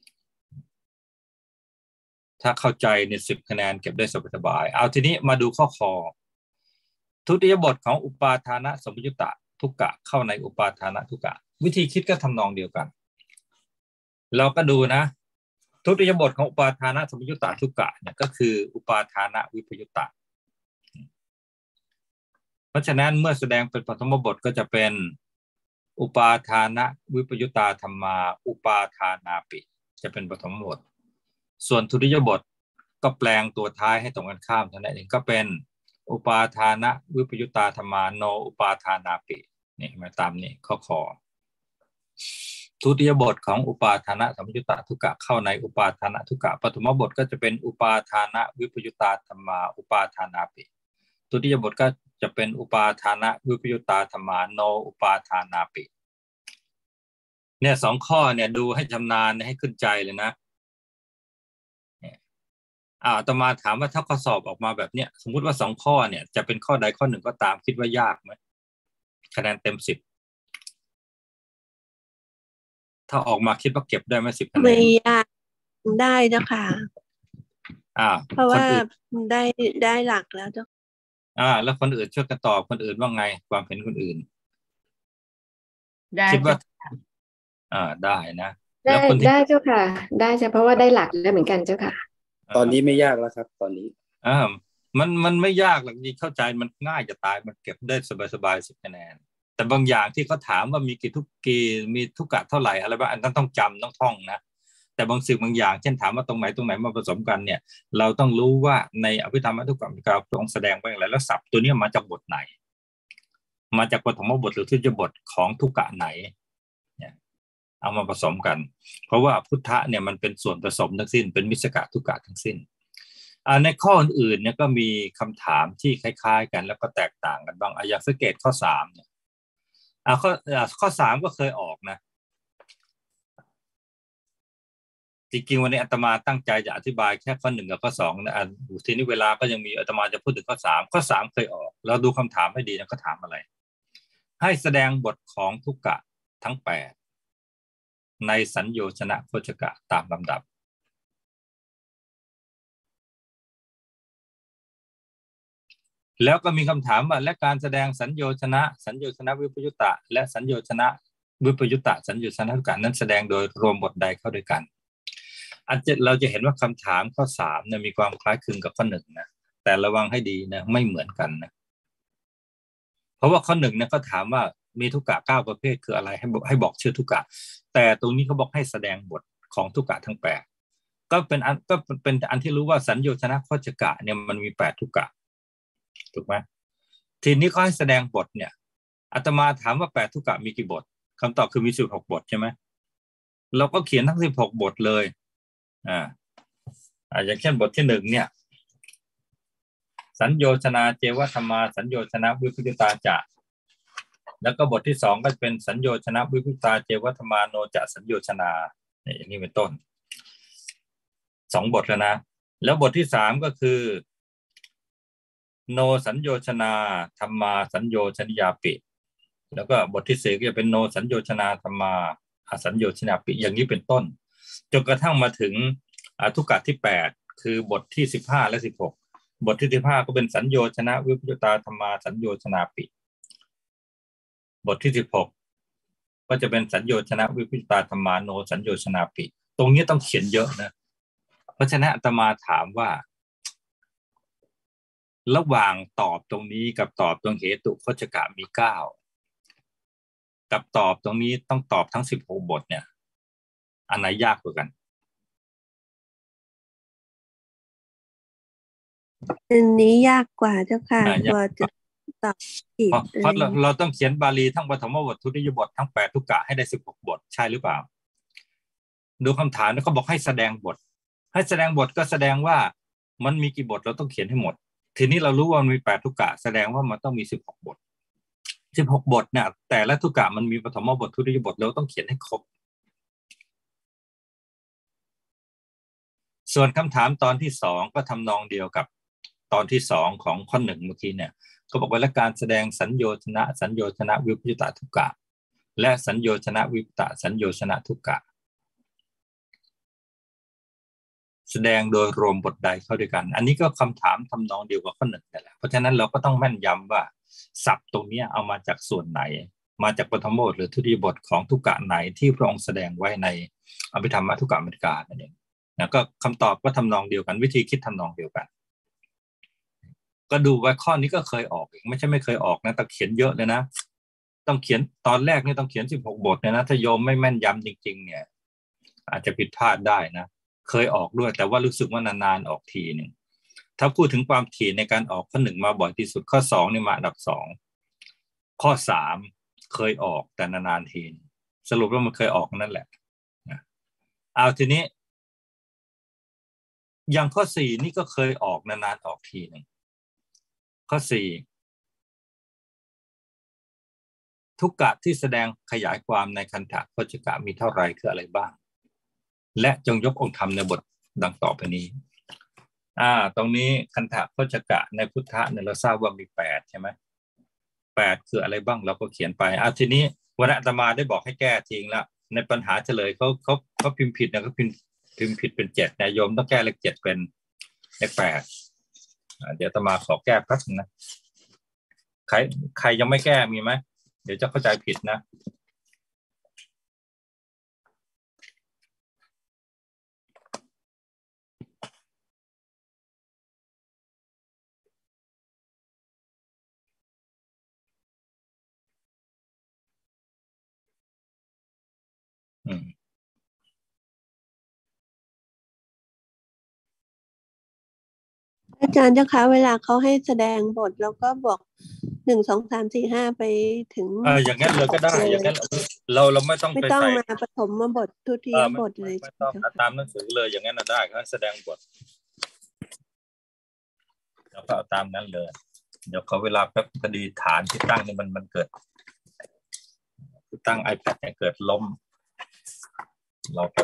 S1: ถ้าเข้าใจในสิบคะแนนเก็บได้สบายๆเอาทีนี้มาดูข้อคอทุติยบทของอุปาทานะสัมปยุตตะทุกะเข้าในอุปาทานะทุกะวิธีคิดก็ทำนองเดียวกันเราก็ดูนะทุติยบทของอุปาทานะสัมปยุตตะทุกะเนี่ยก็คืออุปาทานะวิปยุตตะเพราะฉะนั้นเมื่อแสดงเป็นปฐมบทก็จะเป็นอุปาทานะวิปยุตตาธรรมาอุปาทานาปิจะเป็นปฐมบทส่วนทุติยบทก็แปลงตัวท้ายให้ตรงกันข้ามเท่านั้นเองก็เป็นอุปาทานะวิปยุตตาธรรมาโนอุปาทานาปินี่มาตามนี้ข้อขอทุติยบทของอุปาทานะสัมปยุตตะทุกะเข้าในอุปาทานะทุกะปฐมบทก็จะเป็นอุปาทานะวิปยุตตาธรรมาอุปาทานาปิทุติยบทก็จะเป็นอุปาทานะวิปยุตตาธรรมาโนอุปาทานาปิเนี่ยสองข้อเนี่ยดูให้ชำนาญให้ขึ้นใจเลยนะอ่าต่อมาถามว่าถ้าข้อสอบออกมาแบบเนี้ยสมมุติว่าสองข้อเนี่ยจะเป็นข้อใดข้อหนึ่งก็ตามคิดว่ายากไหมคะแนนเต็มสิบถ้าออกมาคิดว่าเก็บได้ไหมสิบคะแนน
S2: ไม่ยากได้เจ้าค่ะ
S1: อ่า
S2: เพราะว่าได้ได้หลักแล้วเจ้า
S1: อ่าแล้วคนอื่นช่วยกันตอบคนอื่นว่าไงความเห็นคนอื่น
S3: ได้
S1: คิดว่าอ่าได้นะ
S4: ได้ได้เจ้าค่ะได้เฉพราะว่าได้หลักแล้วเหมือนกันเจ้าค่ะ
S5: ตอนนี้ไม่ยากแล้วครับตอนนี้
S1: อ่ามันมันไม่ยากหรอกนี่เข้าใจมันง่ายจะตายมันเก็บได้สบายๆสิบคะแนนแต่บางอย่างที่เขาถามว่ามีกี่ทุกกี่มีทุกกะเท่าไหร่อะไรบ้างอันนั้นต้องจำต้องท่องนะแต่บางสิ่งบางอย่างเช่นถามว่าตรงไหนตรงไหนมาผสมกันเนี่ยเราต้องรู้ว่าในอภิธรรมมัทธุกะมัทธิกาพระองค์แสดงไว้อย่างไรแล้วศัพท์ตัวนี้มาจากบทไหนมาจากปฐมบทหรือทุติยบทของทุกกะไหนเนี่ยเอามาผสมกันเพราะว่าพุทธะเนี่ยมันเป็นส่วนผสมทั้งสิ้นเป็นมิสกะทุกกะทั้งสิ้นในข้ออื่นเนี่ยก็มีคำถามที่คล้ายๆกันแล้วก็แตกต่างกันบ้างอยากสังเกตข้อสามเนี่ยอ่าข้อข้อสามก็เคยออกนะจริงๆวันนี้อาตมาตั้งใจจะอธิบายแค่ข้อหนึ่งกับข้อสองนะอ่าทีนี้เวลาก็ยังมีอาตมาจะพูดถึงข้อสามข้อสามเคยออกแล้วดูคำถามให้ดีนะเขาถามอะไรให้แสดงบทของทุกกะทั้งแปดในสัญโยชนะโคจกะตามลำดับแล้วก็มีคำถามว่าและการแสดงสัญโยชนะสัญโยชนะวิปยุตตะและสัญโยชนะวิปยุตตะสัญโยชนะทุกกะนั้นแสดงโดยรวมบทใดเข้าด้วยกันอันจะเราจะเห็นว่าคำถามข้อสามเนี่ยมีความคล้ายคลึงกับข้อหนึ่งนะแต่ระวังให้ดีนะไม่เหมือนกันนะเพราะว่าข้อหนึ่งเนี่ยเขาถามว่ามีทุกกะเก้าประเภทคืออะไรให้บอกให้บอกชื่อทุกกะแต่ตรงนี้เขาบอกให้แสดงบทของทุกกะทั้งแปดก็เป็นอันก็เป็นอันที่รู้ว่าสัญโยชนะโคจกะเนี่ยมันมีแปดทุกกะถูกไหมทีนี้เขาให้แสดงบทเนี่ยอาตมาถามว่าแปดทุกกะมีกี่บทคำตอบคือมีสิบหกบทใช่ไหมเราก็เขียนทั้งสิบหกบทเลยอ่าอย่างเช่นบทที่หนึ่งเนี่ยสัญโยชนาเจวธรรมาสัญโยชนะวิปยุตตาจะแล้วก็บทที่สองก็เป็นสัญโยชนะวิปยุตตาเจวธรรมาโนจะสัญโยชนาอย่างนี้เป็นต้นสองบทแล้วนะแล้วบทที่สามก็คือโนสัญโยชนาธรรมาสัญโยชนิยาปิแล้วก็บทที่สี่ก็จะเป็นโนสัญโยชนาธรรมาอสัญโยชนิยาปิอย่างนี้เป็นต้นจนกระทั่งมาถึงทุกกะที่แปดคือบทที่สิบห้าและสิบหกบทที่สิบห้าก็เป็นสัญโยชนะวิปยุตตาธรรมาสัญโยชนาปิบทที่สิบหกก็จะเป็นสัญโยชนะวิปยุตตาธรรมาโนสัญโยชนาปิตรงนี้ต้องเขียนเยอะนะเพราะฉะนั้นอาตมาถามว่าระหว่างตอบตรงนี้กับตอบตรงเหตุโคจกะมีเก้ากับตอบตรงนี้ต้องตอบทั้งสิบหกบทเนี่ยอันไหนยากกว่ากัน
S2: อันนี้ยากกว่าเจ้าค่ะกว่าจะตอบผิด
S1: เพราะเราเราต้องเขียนบาลีทั้งปฐมบททุติยบททั้งแปดทุกกะให้ได้สิบหกบทใช่หรือเปล่าดูคำถามแล้วเขาบอกให้แสดงบทให้แสดงบทก็แสดงว่ามันมีกี่บทเราต้องเขียนให้หมดทีนี้เรารู้ว่ามันมีแปดทุกกะแสดงว่ามันต้องมีสิบหกบทสิบหกบทเนี่ยแต่ละทุกกะมันมีปฐมบททุติยบทเราต้องเขียนให้ครบส่วนคำถามตอนที่สองก็ทำนองเดียวกับตอนที่สองของข้อหนึ่งเมื่อกี้เนี่ยก็บอกว่าและการแสดงสัญโยชนะสัญโยชนะวิปยุตตาทุกกะและสัญโยชนะวิปยุตตาสัญโยชนะทุกกะแสดงโดยรวมบทใดเข้าด้วยกันอันนี้ก็คำถามทำนองเดียวกับข้อหนึ่งนั่นแหละเพราะฉะนั้นเราก็ต้องแม่นยำว่าศัพท์ตรงนี้เอามาจากส่วนไหนมาจากปฐมบทหรือทุติยบทของทุกกะไหนที่พระองค์แสดงไว้ในอภิธรรมทุกกะมติกานั่นเองนะก็คำตอบก็ทำนองเดียวกันวิธีคิดทำนองเดียวกันก็ดูว่าข้อนี้ก็เคยออกไม่ใช่ไม่เคยออกนะแต่เขียนเยอะเลยนะต้องเขียนตอนแรกนี่ต้องเขียนสิบหกบทเนี่ยนะถ้าโยมไม่แม่นยำจริงๆเนี่ยอาจจะผิดพลาดได้นะเคยออกด้วยแต่ว่ารู้สึกว่านานๆออกทีหนึ่งถ้าพูดถึงความถี่ในการออกข้อหนึ่งมาบ่อยที่สุดข้อสองนี่มาอันดับสองข้อสามเคยออกแต่นานๆทีสรุปว่ามันเคยออกนั่นแหละเอาทีนี้อย่างข้อสี่นี่ก็เคยออกนานๆออกทีหนึ่งข้อสี่ทุกกะที่แสดงขยายความในคันธะโคจกะมีเท่าไรคืออะไรบ้างและจงยกองค์ธรรมในบทดังต่อไปนี้อ่าตรงนี้คันธะโคจกะในพุทธะเนี่ยเราทราบว่ามีแปดใช่ไหมแปดคืออะไรบ้างเราก็เขียนไปอ่าทีนี้วันอาตมาได้บอกให้แก้ทิ้งแล้วในปัญหาเฉลยเขาเขาเขาพิมพ์ผิดนะเขาพิมพ์พิมพ์ผิดเป็นเจ็ดนายโยมต้องแก้เลขเจ็ดเป็นเลขแปดเดี๋ยวอาตมาขอแก้แป๊บนึงนะใครใครยังไม่แก้มีไหมเดี๋ยวจะเข้าใจผิดนะอืม
S2: อาจารย์เจ้าคะเวลาเขาให้แสดงบทแล้วก็บอกหนึ่งสองสามสี่ห้าไปถึง
S1: เอออย่างนั้นเลยก็ได้อย่างนั้นเราเราไม่ต้อง
S2: ไม่
S1: ไป
S2: ต้อง
S1: ใส่
S2: มาปฐมบททุติยบทเลย
S1: ไม่ต้องตามหนังสือเลยอย่างนั้นได้เขาแสดงบทเราก็เอาตามนั้นเลยเดี๋ยวขอเวลาแป๊บพอดีฐานที่ตั้งนี่มันมันเกิดตั้ง iPad เนี่ยเกิดล้มเราแป๊บ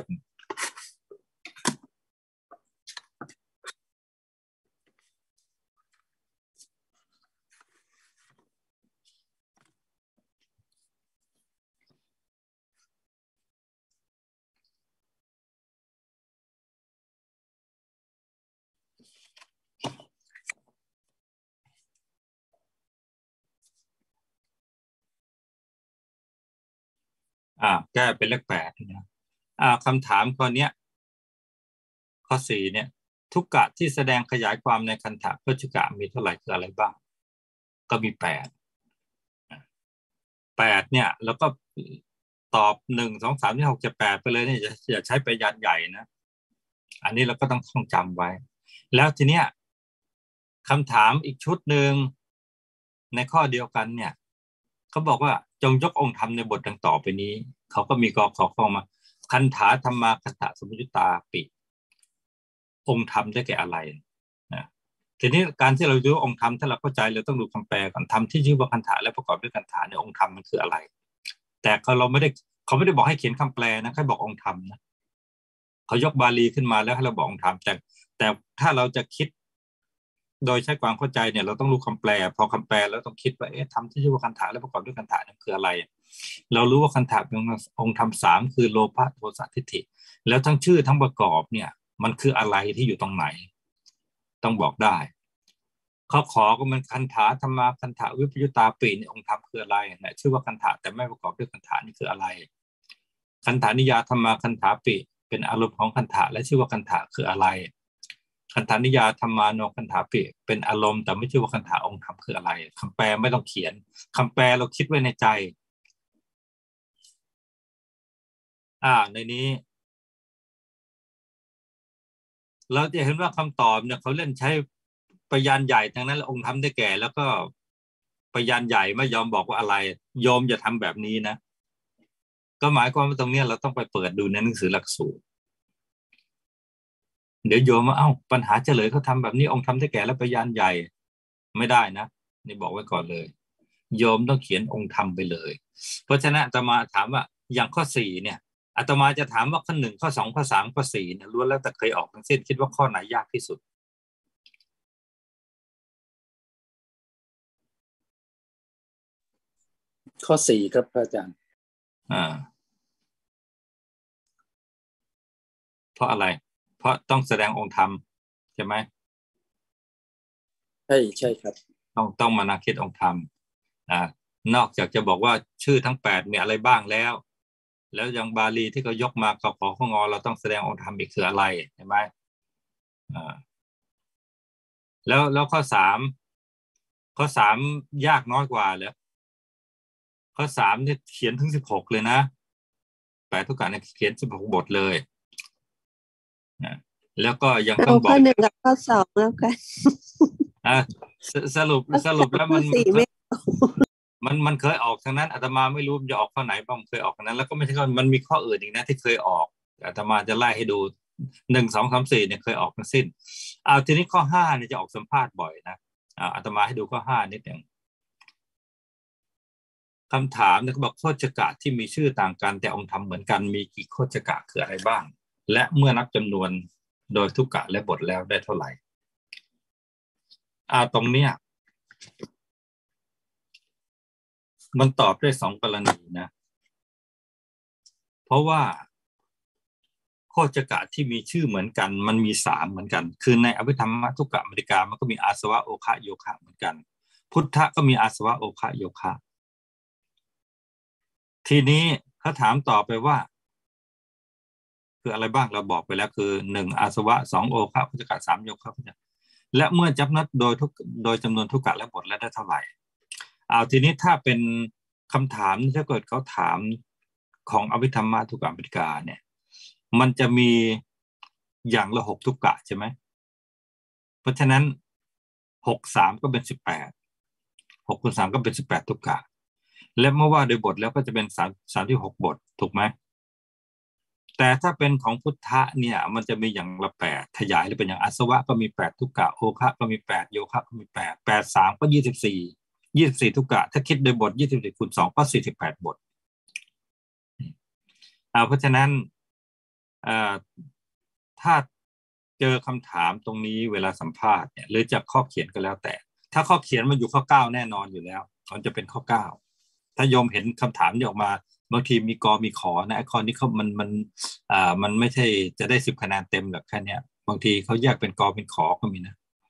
S1: อ่าแก้เป็นเลขแปดนะอ่าคำถามข้อเนี้ยข้อสี่เนี่ยทุกกะที่แสดงขยายความในคันธะโคจกะมีเท่าไหร่คืออะไรบ้างก็มีแปดแปดเนี่ยแล้วก็ตอบหนึ่งสองสามที่หกเจ็ดแปดไปเลยเนี่ยอย่าอย่าใช้ประหยัดใหญ่นะอันนี้เราก็ต้องท่องจำไว้แล้วทีเนี้ยคำถามอีกชุดหนึ่งในข้อเดียวกันเนี่ยเขาบอกว่าจงยกองค์ธรรมในบทดังต่อไปนี้เขาก็มีกอขอข้อมาคันถาธรรมาคันถะสมุจตาปิองค์ธรรมได้แก่อะไรนะทีนี้การที่เราดูองค์ธรรมถ้าเราเข้าใจเราต้องดูคำแปลก่อนธรรมที่ชื่อว่าคันธะและประกอบด้วยคันธะในองค์ธรรมมันคืออะไร แต่เขาเราไม่ได้เขาไม่ได้บอกให้เขียนคำแปลนะแค่บอกองค์ธรรมนะเขายกบาลีขึ้นมาแล้วให้เราบอกองค์ธรรมแต่แต่ถ้าเราจะคิดโดยใช้ความเข้าใจเนี่ยเราต้องรู้คำแปลพอคำแปลแล้วต้องคิดว่าเอ๊ะธรรมที่ชื่อว่าคันธะและประกอบด้วยคันธะนั่นคืออะไรเรารู้ว่าคันธะเป็นองค์ธรรมสามคือโลภะโทสะทิฏฐิแล้วทั้งชื่อทั้งประกอบเนี่ยมันคืออะไรที่อยู่ตรงไหนต้องบอกได้เขาขอก็มันคันธะธรรมาคันธะวิปยุตตาปีนี่องค์ธรรมคืออะไรเนี่ยชื่อว่าคันธะแต่ไม่ประกอบด้วยคันธะนี่คืออะไรคันธานิยาธรรมาคันธะปีเป็นอารมณ์ของคันธะและชื่อว่าคันธะคืออะไรคันธานิยาธรรมาโนคันธะปีเป็นอารมณ์แต่ไม่ชื่อว่าคันธะองค์ธรรมคืออะไรคำแปลไม่ต้องเขียนคำแปลเราคิดไว้ในใจอ่าในนี้เราจะเห็นว่าคำตอบเนี่ยเขาเล่นใช้พยานใหญ่ทั้งนั้นองค์ธรรมได้แก่แล้วก็พยานใหญ่ไม่ยอมบอกว่าอะไรยอมอย่าทำแบบนี้นะก็หมายความว่าตรงนี้เราต้องไปเปิดดูในหนังสือหลักสูตรเดี๋ยวโยมว่าเอ้าปัญหาเฉลยเขาทำแบบนี้องค์ธรรมได้แก่แล้วพยานใหญ่ไม่ได้นะนี่บอกไว้ก่อนเลยโยมต้องเขียนองค์ธรรมไปเลยเพราะฉะนั้นอาตมาถามว่าอย่างข้อสี่เนี่ยอาตมาจะถามว่าข้อหนึ่งข้อสองข้อสามข้อสี่เนี่ยล้วนแล้วแต่เคยออกทั้งสิ้นคิดว่าข้อไหนยากที่สุด
S5: ข้อสี่ครับพระอาจารย์
S1: อ่าเพราะอะไรเพราะต้องแสดงองค์ธรรมใช่ไหม
S5: ใช่ใช่ครับ
S1: ต้องต้องมานาคิดองค์ธรรมอ่านอกจากจะบอกว่าชื่อทั้งแปดมีอะไรบ้างแล้วแล้วยังบาลีที่เขายกมาขอขอข้องอเราต้องแสดงองค์ธรรมอีกคืออะไรใช่ไหมอ่าแล้วแล้วข้อสามข้อสามยากน้อยกว่าเลยข้อสามเนี่ยเขียนถึงสิบหกเลยนะแปดทุกการเนี่ยเขียนสิบหกบทเลยนะแล้วก็ยังต้องบอก
S2: ข้อหนึ่งกับข้อสองแล้วกัน
S1: อ่าสรุปสรุปแล้วมันมันมันเคยออกทางนั้นอาตมาไม่รู้จะออกข้อไหนบ้างเคยออกทางนั้นแล้วก็ไม่ใช่ว่ามันมีข้ออื่นอีกนะที่เคยออกอาตมาจะไล่ให้ดูหนึ่งสองสามสี่เนี่ยเคยออกทั้งสิ้นเอาทีนี้ข้อห้าเนี่ยจะออกสัมภาษณ์บ่อยนะอาตมาให้ดูข้อห้านิดหนึ่งคำถามเนี่ยเขาบอกโคจกะที่มีชื่อต่างกันแต่องค์ธรรมเหมือนกันมีกี่โคจกะคืออะไรบ้างและเมื่อนับจำนวนโดยทุกกะและบทแล้วได้เท่าไหร่อ่าตรงเนี้ยมันตอบได้สองกรณีนะเพราะว่าโคจกะที่มีชื่อเหมือนกันมันมีสามเหมือนกันคือในอภิธรรมทุกกะมริกามันก็มีอาสวะโอคะโยคะเหมือนกันพุทธะก็มีอาสวะโอคะโยคะทีนี้เขาถามต่อไปว่าคืออะไรบ้างเราบอกไปแล้วคือหนึ่งอาสวะสองโอคะโคจกะสามโยคะและเมื่อจับนัดโดยทุกโดยจำนวนทุกกะและบทแล้วได้เท่าไหร่เอาทีนี้ถ้าเป็นคำถามถ้าเกิดเขาถามของอภิธรรมทุกกะมริกาเนี่ยมันจะมีอย่างละหกทุกกะใช่ไหมเพราะฉะนั้นหกสามก็เป็นสิบแปดหกคูณสามก็เป็นสิบแปดทุกกะและเมื่อว่าโดยบทแล้วก็จะเป็นสามสามที่หกบทถูกไหมแต่ถ้าเป็นของพุทธะเนี่ยมันจะมีอย่างละแปดขยายหรือเป็นอย่างอาสวะก็มีแปดทุกกะโอคะก็มีแปดโยคะก็มีแปดแปดสามก็ยี่สิบสี่ยี่สิบสี่ทุกกะถ้าคิดโดยบทยี่สิบสี่คูณสองก็สี่สิบแปดบทอ่าเพราะฉะนั้นอ่าถ้าเจอคำถามตรงนี้เวลาสัมภาษณ์เนี่ยหรือจากข้อเขียนก็แล้วแต่ถ้าข้อเขียนมันอยู่ข้อเก้าแน่นอนอยู่แล้วมันจะเป็นข้อเก้าถ้าโยมเห็นคำถามนี้ออกมาบางทีมีกอมีขอนะไอคอนนี้เขามันมันอ่ามันไม่ใช่จะได้สิบคะแนนเต็มหรอกแค่นี้บางทีเขาแยกเป็นกอเป็นขอก็มีนะ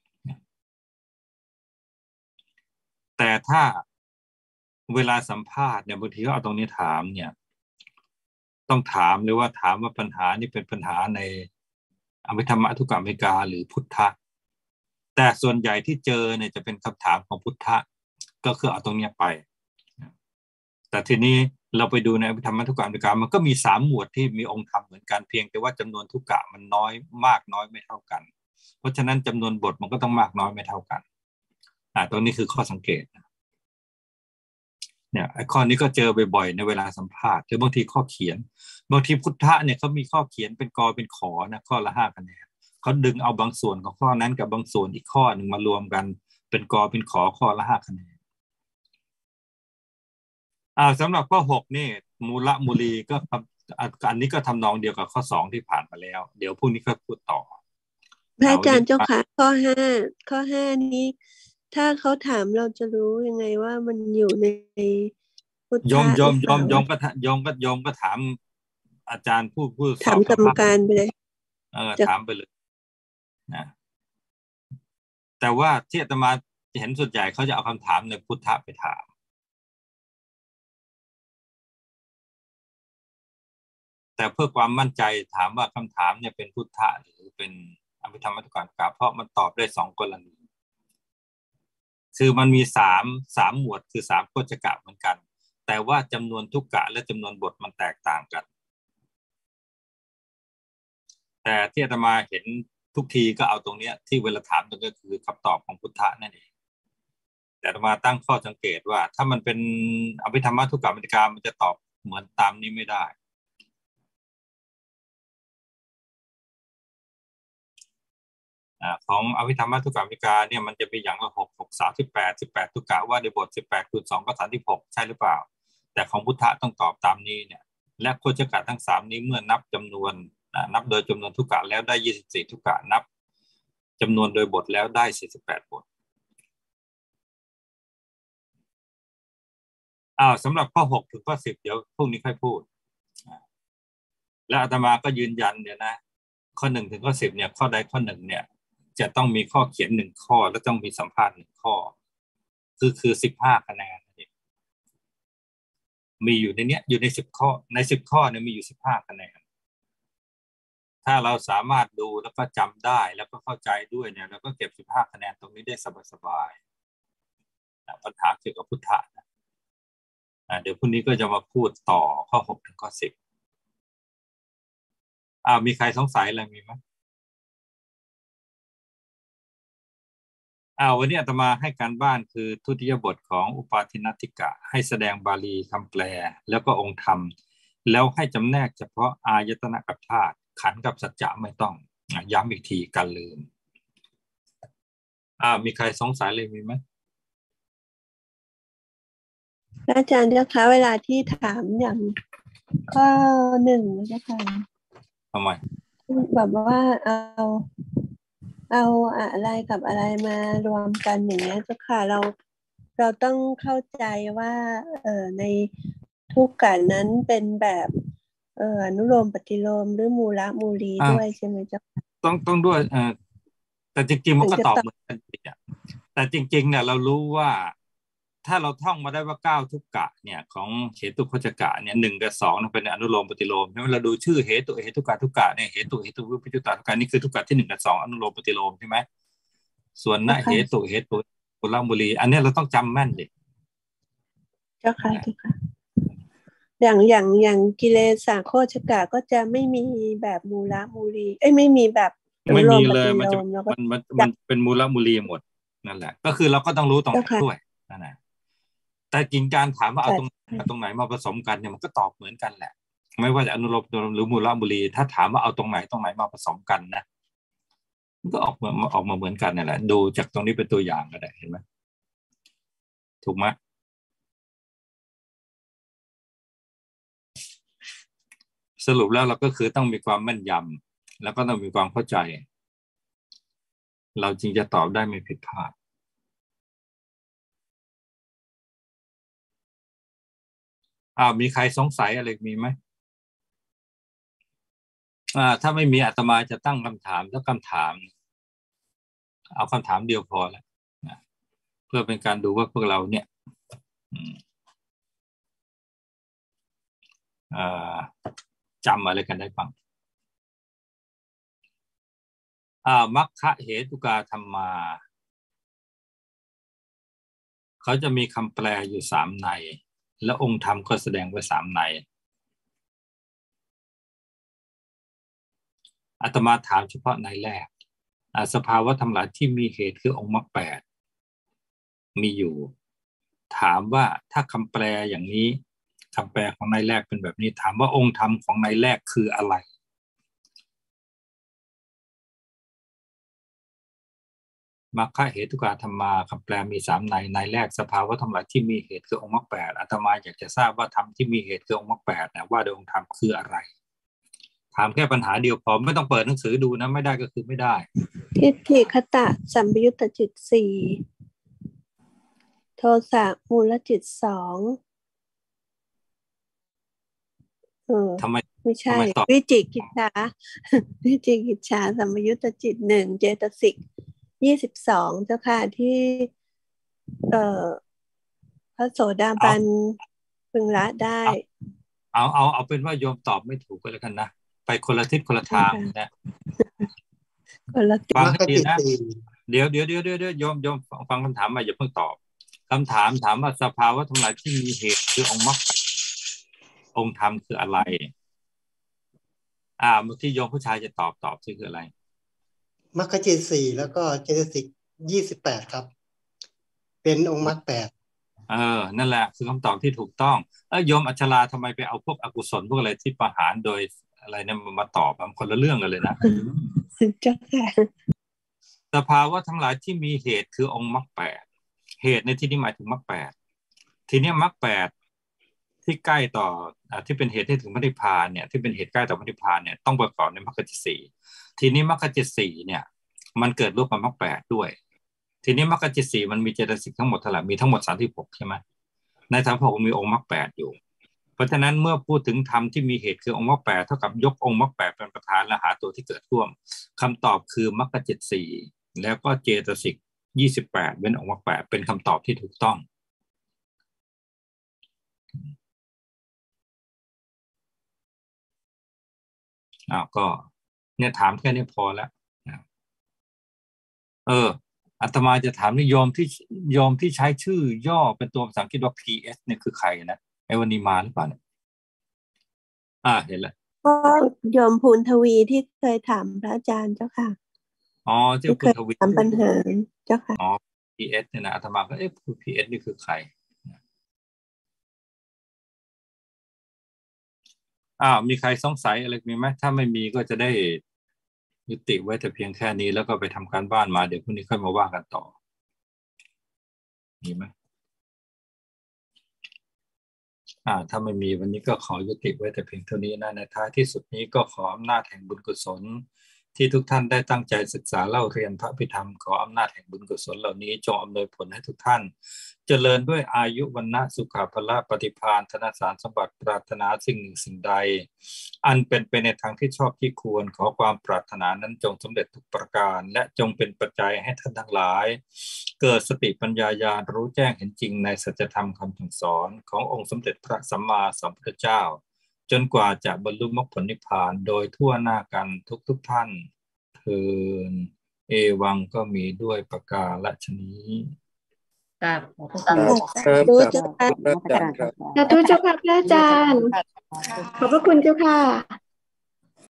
S1: แต่ถ้าเวลาสัมภาษณ์เนี่ยบางทีเขาเอาตรงนี้ถามเนี่ยต้องถามเลยว่าถามว่าปัญหานี่เป็นปัญหาในอภิธรรมทุกกะมริกาหรือพุทธะแต่ส่วนใหญ่ที่เจอเนี่ยจะเป็นคำถามของพุทธะก็คือเอาตรงนี้ไปแต่ทีนี้เราไปดูในอภิธรรมทุกกะมริกามันก็มีสามหมวดที่มีองค์ธรรมเหมือนกันเพียงแต่ว่าจำนวนทุกกะมันน้อยมากน้อยไม่เท่ากันเพราะฉะนั้นจำนวนบทมันก็ต้องมากน้อยไม่เท่ากันอ่าตรงนี้คือข้อสังเกตเนี่ยไอ้ข้อนี้ก็เจอบ่อยๆในเวลาสัมภาษณ์หรือบางทีข้อเขียนบางทีพุทธะเนี่ยเขามีข้อเขียนเป็นกอเป็นขอนะข้อละห้าคะแนนเขาดึงเอาบางส่วนของข้อนั้นกับบางส่วนอีกข้อหนึ่งมารวมกันเป็นกอเป็นขอข้อละห้าคะแนนอ่าสำหรับข้อหกนี่มูลมูลีก็อันนี้ก็ทำนองเดียวกับข้อสองที่ผ่านมาแล้วเดี๋ยวพรุ่งนี้ก็พูดต่อ
S2: พระอาจารย์เจ้าค่ะข้อห้าข้อห้านี้ถ้าเขาถามเราจะรู้ยังไงว่ามันอยู่ในพุทธะ
S1: ยอมยอมยอมยอมก็ยอมก็ยอมก็ถามอาจารย์ผู้ผู้
S2: ถามกรรมการไปเลย
S1: เออถามไปเลยนะแต่ว่าที่อาตมาเห็นส่วนใหญ่เขาจะเอาคำถามในพุทธะไปถามแต่เพื่อความมั่นใจถามว่าคำถามเนี่ยเป็นพุทธะหรือเป็นอภิธรรมมัทุกการกล่าวเพราะมันตอบได้สองกรณีคือมันมีสามสามหมวดคือสามโคจกะเหมือนกันแต่ว่าจำนวนทุกกะและจำนวนบทมันแตกต่างกันแต่ที่อาตมาเห็นทุกทีก็เอาตรงเนี้ยที่เวลาถามตรงนี้คือคำตอบของพุทธะนั่นเองแต่อาตมาตั้งข้อสังเกตว่าถ้ามันเป็นอภิธรรมทุกกะมัตติกามันจะตอบเหมือนตามนี้ไม่ได้ของอภิธรรมทุกกะมัตติกาเนี่ยมันจะมีอย่างละหก หก สามสิบแปด สิบแปดทุกกะว่าในบทสิบแปดคูณสองก็สามสิบหกใช่หรือเปล่าแต่ของพุทธะต้องตอบตามนี้เนี่ยและโคจกะทั้งสามนี้เมื่อนับจำนวนนับโดยจำนวนทุกกะแล้วได้ยี่สิบสี่ทุกกะนับจำนวนโดยบทแล้วได้สี่สิบแปดบทอ้าวสำหรับข้อหกถึงข้อสิบเดี๋ยวพรุ่งนี้ค่อยพูดและอาตมาก็ยืนยันเนี่ยนะข้อหนึ่งถึงข้อสิบเนี่ยข้อใดข้อหนึ่งเนี่ยจะต้องมีข้อเขียนหนึ่งข้อและต้องมีสัมภาษณ์หนึ่งข้อคือคือสิบห้าคะแนนมีอยู่ในเนี้ยอยู่ในสิบข้อในสิบข้อเนี่ยมีอยู่สิบห้าคะแนนถ้าเราสามารถดูแล้วก็จำได้แล้วก็เข้าใจด้วยเนี่ยเราก็เก็บสิบห้าคะแนนตรงนี้ได้สบายๆปัญหาเกี่ยวกับพุทธะนะเดี๋ยวพรุ่งนี้ก็จะมาพูดต่อข้อหกถึงข้อสิบอ้าวมีใครสงสัยอะไรมีไหมอ้าววันนี้อาตมาให้การบ้านคือทุติยบทของอุปาทินติกะให้แสดงบาลีคำแปลแล้วก็องค์ธรรมแล้วให้จำแนกเฉพาะอายตนะกับธาตุขันธ์กับสัจจะไม่ต้องย้ำอีกทีกันลืมอ้าวมีใครสงสัยเลยมีไหม
S2: อาจารย์เจ้าคะเวลาที่ถามอย่างข้อหนึ่งเจ้าค่ะ
S1: ทำไม
S2: แบบว่าเอาเอาอะไรกับอะไรมารวมกันอย่างเงี้ยเจ้าค่ะเราเราต้องเข้าใจว่าเออในทุกกะนั้นเป็นแบบเอออนุโลมปฏิโลมหรือมูละมูลีด้วยใช่ไหมเจ้าค่ะ
S1: ต้องต้องด้วยเออแต่จริงๆมันก็ตอบเหมือนกันแต่จริงๆเนี่ยเรารู้ว่าถ้าเราท่องมาได้ว่าเก้าทุกกะเนี่ยของเหตุโคจกะเนี่ยหนึ่งกับสองเป็นอนุโลมปฏิโลมใช่ไหมเราดูชื่อเหตุเหตุกะทุกกะเนี่ยเหตุเหตุวิปยุตตาทุกกะนี่คือทุกกะที่หนึ่งกับสองอนุโลมปฏิโลมใช่ไหมส่วนนะเหตุเหตุปุระมุลีอันนี้เราต้องจำแม่นดิ
S2: เจ้าค่ะเจ้าค่ะอย่างอย่างอย่างกิเลสโคจกะก็จะไม่มีแบบมูละมูลีเอ้ยไม่มีแบบ
S1: ไม่มีเลยมันจะมันมันมันเป็นมูละมูลีหมดนั่นแหละก็คือเราก็ต้องรู้ตรงนั้นด้วยนั่นแหละแต่จริงการถามว่าเอาตรงตรงไหนมาผสมกันเนี่ยมันก็ตอบเหมือนกันแหละไม่ว่าจะอนุโลมหรือมูละมูลีถ้าถามว่าเอาตรงไหนตรงไหนมาผสมกันนะมันก็ออกมาออกมาเหมือนกันนั่นแหละดูจากตรงนี้เป็นตัวอย่างก็ได้เห็นไหมถูกไหมสรุปแล้วเราก็คือต้องมีความแม่นยำแล้วก็ต้องมีความเข้าใจเราจึงจะตอบได้ไม่ผิดพลาดอ้าวมีใครสงสัยอะไรมีไหมอ่าถ้าไม่มีอาตมาจะตั้งคำถามแล้วคำถามเอาคำถามเดียวพอแล้วนะเพื่อเป็นการดูว่าพวกเราเนี่ยจำอะไรกันได้บ้างอ่ามัคคะเหตุกาธรรมาเขาจะมีคำแปลอยู่สามในและองค์ธรรมก็แสดงไว้สามในอาตมาถามเฉพาะในแรกสภาวะธรรมหลายที่มีเหตุคือองค์มรรคแปดมีอยู่ถามว่าถ้าคำแปลอย่างนี้คำแปลของในแรกเป็นแบบนี้ถามว่าองค์ธรรมของในแรกคืออะไรมรรคเหตุกาธรรมาคำแปลมีสามในในแรกสภาวะธรรมหลายที่มีเหตุคือองค์มรรคแปดอาตมาอยากจะทราบว่าธรรมที่มีเหตุคือองค์มรรคแปดนะว่าโดยองค์ธรรมคืออะไรถามแค่ปัญหาเดียวพอไม่ต้องเปิดหนังสือดูนะไม่ได้ก็คือไม่ได้
S2: ทิฏฐิคตะสัมปยุตตจิตสี่โทสะมูลจิตสองเออ
S1: ทำไม
S2: ไม่ใช่วิจิกิจฉาวิจิกิจฉาสัมปยุตตจิตหนึ่งเจตสิกยี่สิบสองเจ้าค่ะที่เอ่อพระโสดาบันพึงละได้
S1: เอาเอาเอาเป็นว่าโยมตอบไม่ถูกก็แล้วกันนะไปคนละทิศคนละทางนะฟังให้ดีนะเดี๋ยวเดี๋ยวเดี๋ยวเดี๋ยวโยมโยมฟังคำถามมาอย่าเพิ่งตอบคำถามถามว่าสภาวะทั้งหลายที่มีเหตุคือองค์มรรคองค์ธรรมคืออะไรอ่าเมื่อที่โยมผู้ชายจะตอบตอบที่คืออะไร
S6: มรรคจิตสี่แล้วก็เจตสิกยี่สิบแปดครับเป็นองค์มรรคแปด
S1: เออนั่นแหละคือคำตอบที่ถูกต้องเออโยมอัชราทำไมไปเอาพวกอกุศลพวกอะไรที่ประหารโดยอะไรเนี่ยมาตอบมันคนละเรื่องกันเลยนะ
S2: เจ้าค่ะ
S1: สภาวะทั้งหลายที่มีเหตุคือองค์มรรคแปดเหตุในที่นี้หมายถึงมรรคแปดทีนี้มรรคแปดที่ใกล้ต่ออ่าที่เป็นเหตุให้ถึงพระนิพพานเนี่ยที่เป็นเหตุใกล้ต่อพระนิพพานเนี่ยต้องประกอบในมรรคจิตสี่ทีนี้มรรคจิตสี่เนี่ยมันเกิดร่วมกับมรรคแปดด้วยทีนี้มรรคจิตสี่มันมีเจตสิกทั้งหมดเท่าไหร่มีทั้งหมดสามสิบหกใช่ไหมในสามสิบหกมีองค์มรรคแปดอยู่เพราะฉะนั้นเมื่อพูดถึงธรรมที่มีเหตุคือองค์มรรคแปดเท่ากับยกองค์มรรคแปดเป็นประธานและหาตัวที่เกิดร่วมคำตอบคือมรรคจิตสี่แล้วก็เจตสิกยี่สิบแปดเว้นองค์มรรคแปดเป็นคำตอบที่ถูกต้องอ้าวก็เนี่ยถามแค่นี้พอแล้วเอออาตมาจะถามนิยมที่โยมที่ใช้ชื่อย่อเป็นตัวภาษาอังกฤษว่า พี เอส เนี่ยคือใครนะไอ้วันนี้มาหรือเปล่าเนี่ยอ่าเห็นแล้ว
S2: ก็โยมภูนทวีที่เคยถามพระอาจารย์เจ้าค่ะ
S1: อ๋อที่ภูนทวี
S2: ถามปัญหาเจ้าค่ะ
S1: อ๋อ พี เอส เนี่ยนะอาตมาก็เอ๊ะ พี เอส นี่คือใครอ้าวมีใครสงสัยอะไรมีไหมถ้าไม่มีก็จะได้ยุติไว้แต่เพียงแค่นี้แล้วก็ไปทำการบ้านมาเดี๋ยวพรุ่งนี้ค่อยมาว่ากันต่อมีไหมอ่าถ้าไม่มีวันนี้ก็ขอยุติไว้แต่เพียงเท่านี้นะในท้ายที่สุดนี้ก็ขออำนาจแห่งบุญกุศลที่ทุกท่านได้ตั้งใจศึกษาเล่าเรียนพระพิธรรมขออำนาจแห่งบุญกุศลเหล่านี้จงอำนวยผลให้ทุกท่านเจริญด้วยอายุวรรณะสุขภละปฏิภาณธนสารสมบัติปรารถนาสิ่งหนึ่งสิ่งใดอันเป็นไปในทางที่ชอบที่ควรขอความปรารถนานั้นจงสำเร็จทุกประการและจงเป็นปัจจัยให้ท่านทั้งหลายเกิดสติปัญญาญาณรู้แจ้งเห็นจริงในสัจธรรมคำสั่งสอนขององค์สมเด็จพระสัมมาสัมพุทธเจ้าจนกว่าจะบรรลุมรรคผลนิพพานโดยทั่วหน้ากันทุกๆท่านเทินเอวังก็มีด้วยประกาศนี้
S3: ครับ
S2: สาธุเจ้าค่ะ
S4: สาธุเจ้าค่ะพระอาจารย์ขอบพระคุณเจ้าค่ะ